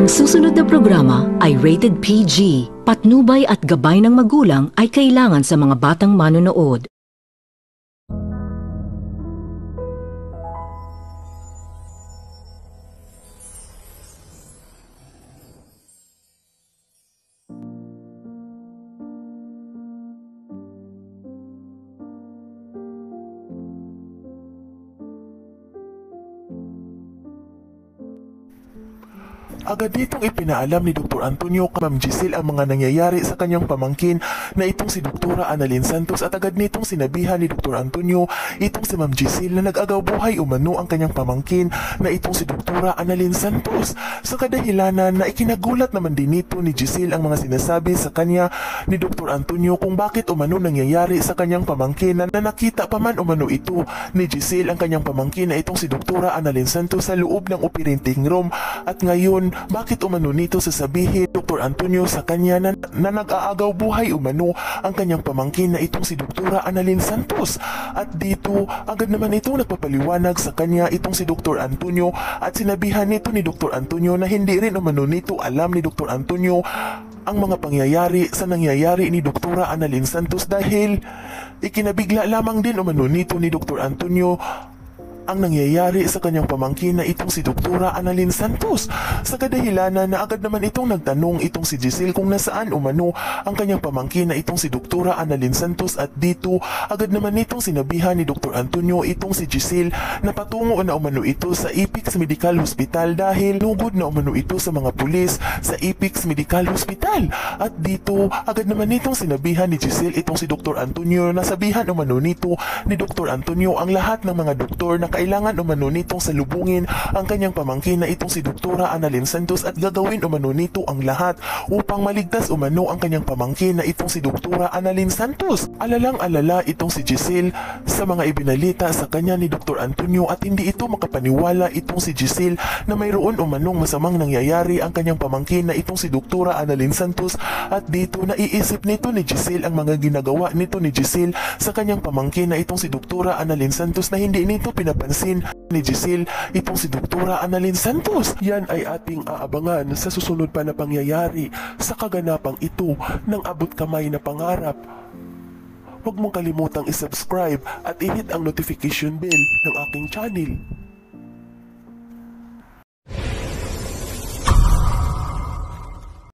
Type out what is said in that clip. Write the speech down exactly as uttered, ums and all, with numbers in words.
Ang susunod na programa ay rated P G. Patnubay at gabay ng magulang ay kailangan sa mga batang manonood. Agad nitong ipinaalam ni Doktor Antonio kay Ma'am Giselle ang mga nangyayari sa kanyang pamangkin na itong si Doktora Annalyn Santos, at agad nitong sinabihan ni Doktor Antonio itong si Ma'am Giselle na nag-agaw buhay umano ang kanyang pamangkin na itong si Doktora Annalyn Santos. Sa kadahilanan na ikinagulat naman din nito ni Giselle ang mga sinasabi sa kanya ni Doktor Antonio kung bakit umano nangyayari sa kanyang pamangkin, na nakita pa man umano ito ni Giselle ang kanyang pamangkin na itong si Doktora Annalyn Santos sa loob ng operating room. At ngayon, bakit umano nito sasabihin Doktor Antonio sa kanya na, na nag-aagaw buhay umano ang kanyang pamangkin na itong si Doktora Annalyn Santos? At dito, agad naman itong nagpapaliwanag sa kanya itong si Doktor Antonio, at sinabihan nito ni Doktor Antonio na hindi rin umano nito alam ni Doktor Antonio ang mga pangyayari sa nangyayari ni Doktora Annalyn Santos, dahil ikinabigla lamang din umano nito ni Doktor Antonio ang nangyayari sa kanyang pamangkin na itong si Doktora Annalyn Santos. Sa kadahilanan na agad naman itong nagtanong itong si Giselle kung nasaan umano ang kanyang pamangkin na itong si Doktora Annalyn Santos, at dito agad naman itong sinabihan ni Doktor Antonio itong si Giselle na patungo na umano ito sa Epix Medical Hospital dahil lugod na umano ito sa mga pulis sa Epix Medical Hospital. At dito agad naman itong sinabihan ni Giselle itong si Doktor Antonio na sabihan umano nito ni Doktor Antonio ang lahat ng mga doktor na kailangan umano nitong salubungin ang kanyang pamangkin na itong si Doktora Annalyn Santos, at gagawin umano nito ang lahat upang maligtas umano ang kanyang pamangkin na itong si Doktora Annalyn Santos. Alalang-alala itong si Giselle sa mga ibinalita sa kanya ni Doktor Antonio, at hindi ito makapaniwala itong si Giselle na mayroon umanong masamang nangyayari ang kanyang pamangkin na itong si Doktora Annalyn Santos. At dito naiisip nito ni Giselle ang mga ginagawa nito ni Giselle sa kanyang pamangkin na itong si Doktora Annalyn Santos, na hindi nito pinap pansin ni Giselle itong si Doktora Annalyn Santos. Yan ay ating aabangan sa susunod pa na pangyayari sa kaganapang ito ng abot kamay na pangarap. Huwag mong kalimutang isubscribe at i-hit ang notification bell ng aking channel.